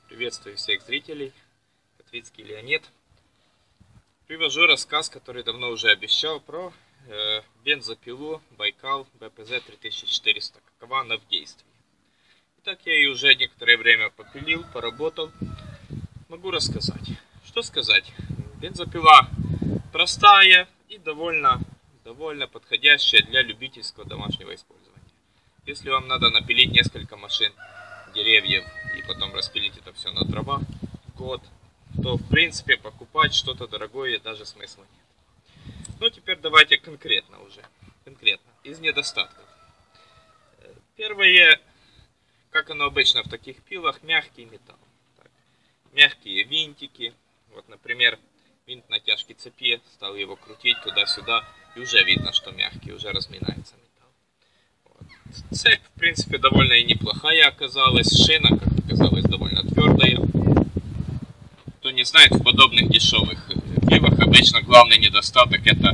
Приветствую всех зрителей. Котвицкий Леонид. Привожу рассказ, который давно уже обещал, про бензопилу Байкал БПЗ 3400. Какова она в действии. Итак, я ее уже некоторое время попилил, поработал. Могу рассказать. Что сказать? Бензопила простая и довольно подходящая для любительского домашнего использования. Если вам надо напилить несколько машин, деревьев и потом распилить это все на дрова год, то в принципе покупать что-то дорогое даже смысла нет. Ну теперь давайте конкретно из недостатков. Первое, как оно обычно в таких пилах, мягкий металл. Так, мягкие винтики. Вот, например, винт натяжки цепи, стал его крутить туда-сюда, и уже видно, что мягкий, уже разминается металл. Цепь, в принципе, довольно и неплохая оказалась. Шина, как оказалось, довольно твердая. Кто не знает, в подобных дешевых пилах обычно главный недостаток это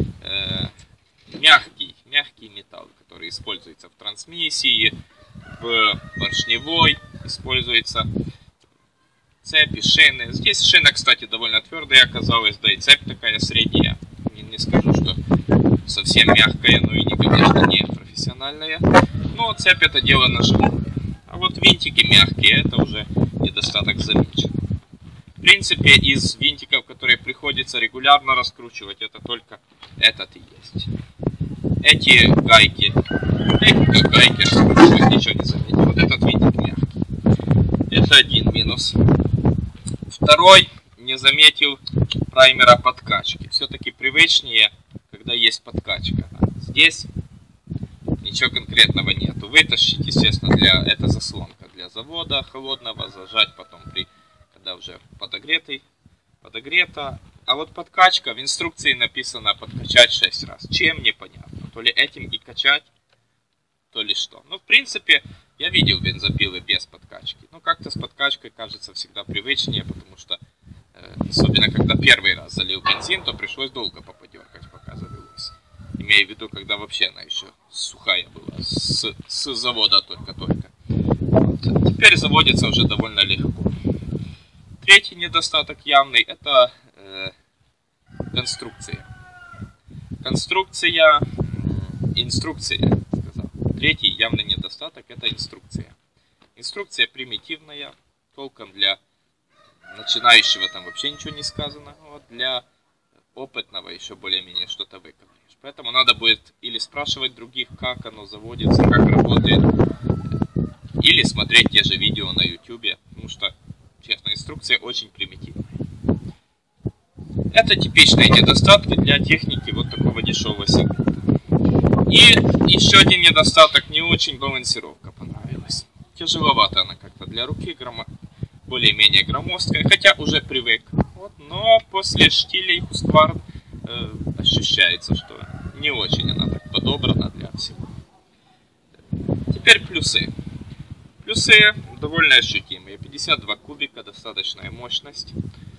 мягкий металл, который используется в трансмиссии, в поршневой, используется цепи, шины. Здесь шина, кстати, довольно твердая оказалась, да и цепь такая средняя. Не скажу, что совсем мягкая, но и не, конечно, не профессиональная. Но цепь это дело наживное. А вот винтики мягкие, это уже недостаток замечен. В принципе, из винтиков, которые приходится регулярно раскручивать, это только этот и есть. Эти гайки, раскручивать, ничего не заметил. Вот этот винтик мягкий. Это один минус. Второй, не заметил праймера подкачки. Все-таки привычнее, когда есть подкачка. Здесь ничего конкретного нету. Вытащить, естественно, это заслонка для завода холодного, зажать потом когда уже подогрето. А вот подкачка, в инструкции написано подкачать 6 раз. Чем, непонятно. То ли этим и качать, то ли что. Ну, в принципе, я видел бензопилы без подкачки. Но как-то с подкачкой кажется всегда привычнее, потому что, особенно когда первый раз залил бензин, то пришлось долго поподергать, пока завелось. Имею в виду, когда вообще она еще сухая была, с завода только-только. Вот. Теперь заводится уже довольно легко. Третий недостаток явный – это конструкция. Инструкция, сказал. Третий явный недостаток – это инструкция. Инструкция примитивная, толком для начинающего там вообще ничего не сказано. Вот для опытного еще более-менее что-то выковыришь. Поэтому надо будет или спрашивать других, как оно заводится, как работает, или смотреть те же видео на YouTube, потому что, честно, инструкция очень примитивная. Это типичные недостатки для техники вот такого дешевого сегмента. И еще один недостаток, не очень балансировка понравилась. Тяжеловато она как-то для руки, более-менее громоздкая, хотя уже привык. Вот, но после штилей Husqvarna ощущается, что не очень она так подобрана для всего. Теперь плюсы. Плюсы довольно ощутимые. 52 кубика, достаточная мощность,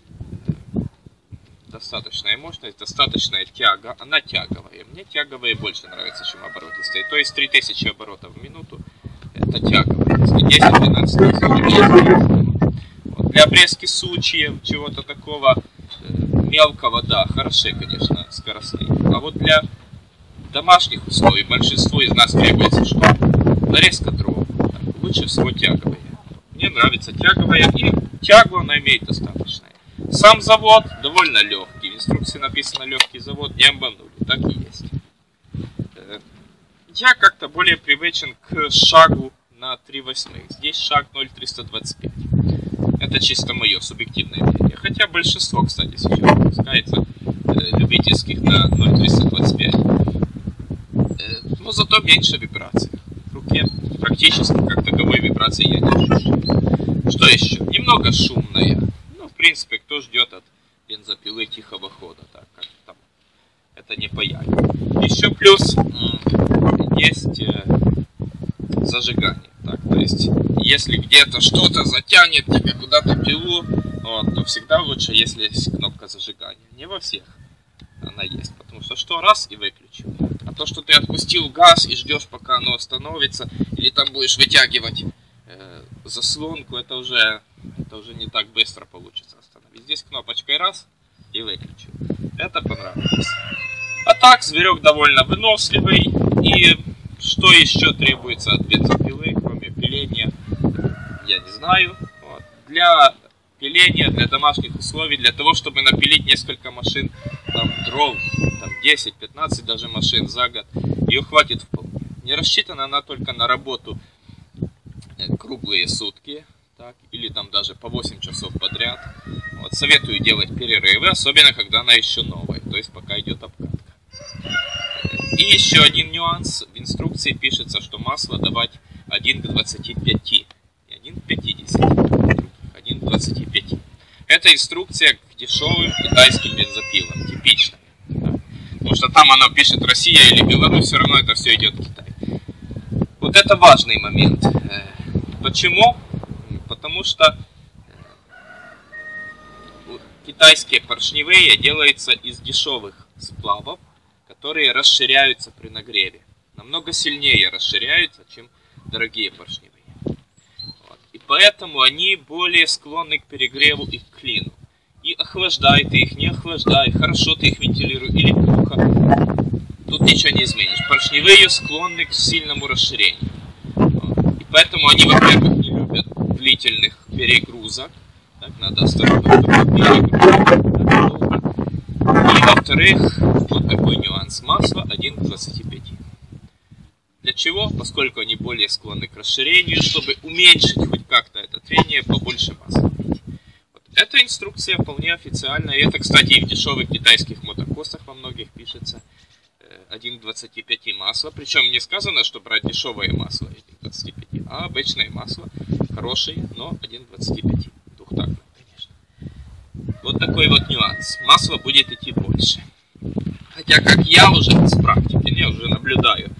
достаточная тяга. Она тяговая. Мне тяговые больше нравятся, чем оборотистые. То есть 3000 оборотов в минуту это тяговые. Если 10-12 тысяч. Вот. Для обрезки сучьев, чего-то такого мелкого, да, хороши, конечно, скоростные. А вот для домашних условий большинству из нас требуется что? Нарезка дров. Так, лучше всего тяговые. Мне нравится тяговая, и тягу она имеет достаточное. Сам завод довольно легкий. В инструкции написано легкий завод, не обманули, так и есть. Я как-то более привычен к шагу на 3/8. Здесь шаг 0,325. Это чисто мое субъективное мнение. Хотя большинство, кстати, сейчас выпускается любительских на 0,325. Но зато меньше вибраций. В руке практически как таковой вибрации я не ощущаю. Что еще? Немного шумная. Ну, в принципе, кто ждет от бензопилы тихого хода, так как там это не паяльник. Еще плюс есть зажигание. Так, то есть, если где-то что-то затянет тебе куда-то пилу, вот, то всегда лучше, если есть кнопка зажигания. Не во всех она есть, потому что раз и выключил. А то, что ты отпустил газ и ждешь, пока оно остановится, или там будешь вытягивать заслонку, это уже это уже не так быстро получится остановить. Здесь кнопочкой раз и выключил. Это понравилось. А так, зверек довольно выносливый. И что еще требуется от бензопилы, кроме пиления, я не знаю. Вот. Для пиления, для домашних условий, для того, чтобы напилить несколько машин, там, дров, там, 10-15 даже машин за год, ее хватит вполне. Не рассчитана она только на работу круглые сутки, так, или там даже по 8 часов подряд. Вот, советую делать перерывы, особенно когда она еще новая, то есть пока идет обкатка. И еще один нюанс. В инструкции пишется, что масло давать 1 к 25, не 1 к 50, 1 к 25. Это инструкция к дешевым китайским бензопилам, типичная. Да? Потому что там оно пишет Россия или Беларусь, все равно это все идет в Китай. Вот это важный момент. Почему? Потому что китайские поршневые делаются из дешевых сплавов, которые расширяются при нагреве. Намного сильнее расширяются, чем дорогие поршневые. Вот. И поэтому они более склонны к перегреву и к клину. И охлаждай ты их, не охлаждай, хорошо ты их вентилируй или плохо. Тут ничего не изменишь. Поршневые склонны к сильному расширению. Вот. И поэтому они, во-первых, не любят длительных перегрузок. Так, надо осторожно перегрузить. И во-вторых, вот такой нюанс. Масло 1 к 25. Для чего? Поскольку они более склонны к расширению, чтобы уменьшить хоть как-то это трение, побольше масла пить. Вот. Эта инструкция вполне официальная. И это, кстати, и в дешевых китайских мотокоссах во многих пишется 1 к 25 масло. Причем не сказано, что брать дешевое масло 1 к 25, а обычное масло хорошее, но 1 к 25. Двухтактное, конечно. Вот такой вот нюанс. Масло будет идти больше. Хотя, как я уже с практики, я уже наблюдаю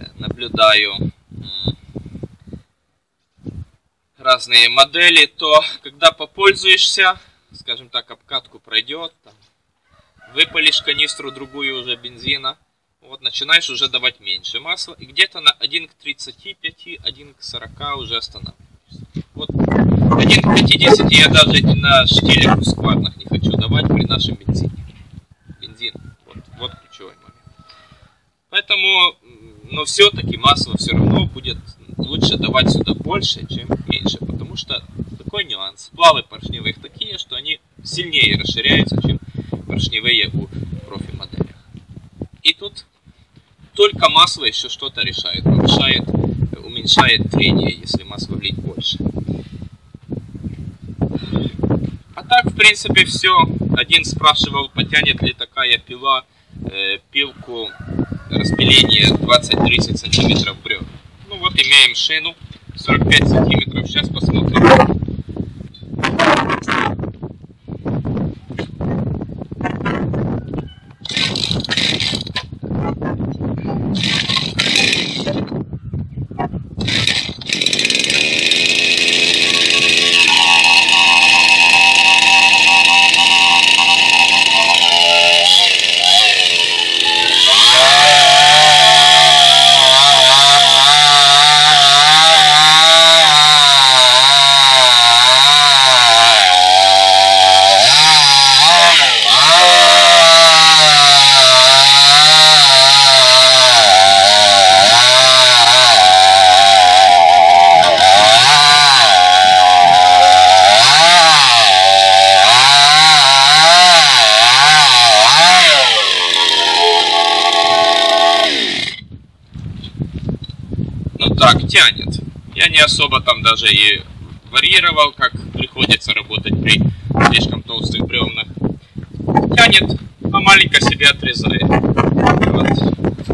разные модели, то когда попользуешься, скажем так, обкатку пройдет, там, выпалишь канистру другую уже бензина, вот, начинаешь уже давать меньше масла, и где-то на 1 к 35, 1 к 40 уже останавливаешься. Вот 1 к 50 я даже на штилях хускварнах не хочу давать при нашем бензине. Бензин, вот ключевой момент. Поэтому, но все-таки масло все равно будет лучше давать сюда больше, чем меньше, потому что такой нюанс. Сплавы поршневых такие, что они сильнее расширяются, чем поршневые у профи-моделях. И тут только масло еще что-то решает, повышает, уменьшает трение, если масло влить больше. А так, в принципе, все. Один спрашивал, потянет ли такая пила пилку распиления 20-30 сантиметров бревен. Ну вот, имеем шину 45 сантиметров. Сейчас посмотрим. Так, тянет. Я не особо там даже и варьировал, как приходится работать при слишком толстых бревнах. Тянет, а маленько себе отрезает. Вот.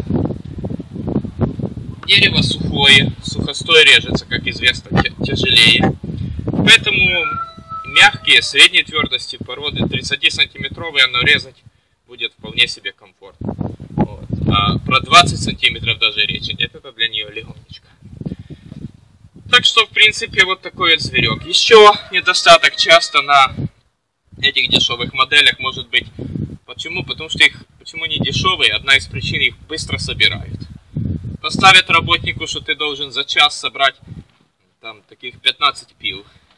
Дерево сухое, сухостой режется, как известно, тяжелее. Поэтому мягкие, средней твердости породы, 30-сантиметровые, оно резать будет вполне себе комфортно. Вот. А про 20 сантиметров даже речи нет, это для нее легонечко. Так что, в принципе, вот такой вот зверек. Еще недостаток часто на этих дешевых моделях может быть. Почему? Потому что почему они дешевые? Одна из причин, их быстро собирают. Поставят работнику, что ты должен за час собрать там таких 15 пил.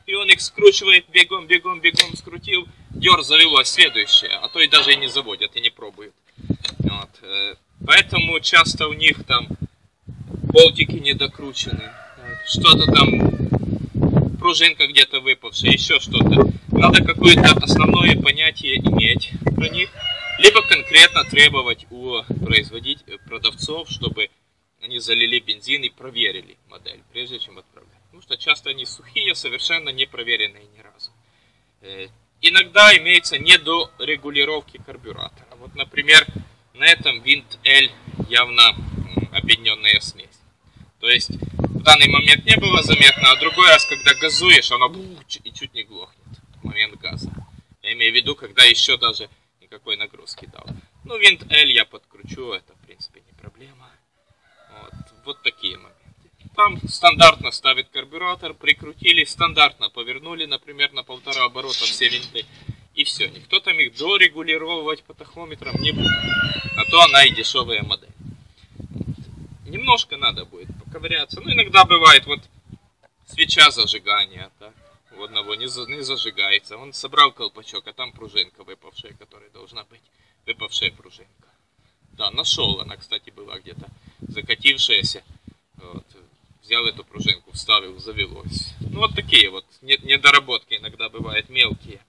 и он их скручивает, бегом скрутил, дёр завелось следующее, а то и даже и не заводят, и не пробуют. Вот. Поэтому часто у них там болтики недокручены, что-то там, пружинка где-то выпавшая, еще что-то. Надо какое-то основное понятие иметь про них, либо конкретно требовать у продавцов, чтобы они залили бензин и проверили модель, прежде чем отправлять. Потому что часто они сухие, совершенно не проверенные ни разу. Иногда имеется недорегулировки карбюратора. Вот, например, на этом винт L явно объединенная смесь. То есть в данный момент не было заметно, а другой раз, когда газуешь, оно и чуть не глохнет в момент газа. Я имею в виду, когда еще даже никакой нагрузки дал. Ну, винт L я подкручу, это в принципе не проблема. Вот такие моменты. Там стандартно ставит карбюратор, прикрутили, стандартно повернули, например, на 1,5 оборота все винты. И все. Никто там их дорегулировать по тахометрам не будет. А то она и дешевая модель. Немножко надо будет поковыряться. Ну, иногда бывает, вот свеча зажигания, так, у одного не зажигается. Он собрал колпачок, а там пружинка выпавшая, которая должна быть. Выпавшая пружинка. Да, нашел. Она, кстати, была где-то закатившаяся. Вот. Взял эту пружинку, вставил, завелось. Ну, вот такие вот недоработки иногда бывают мелкие.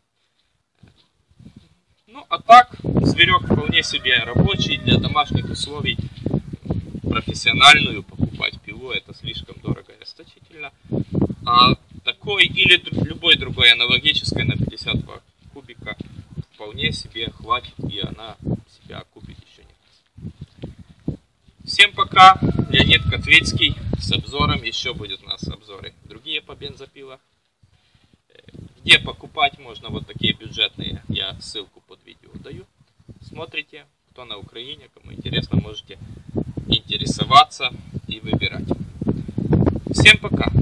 Ну, а так, зверек вполне себе рабочий для домашних условий. Профессиональную покупать пилу это слишком дорого и расточительно. А такой или любой другой аналогической на 52 кубика вполне себе хватит, и она себя окупит еще не раз. Всем пока. Леонид Котвицкий с обзором. Еще будет у нас обзоры другие по бензопилам. Где покупать можно вот такие бюджетные, я ссылку под видео даю. Смотрите, кто на Украине, кому интересно, можете интересоваться и выбирать. Всем пока!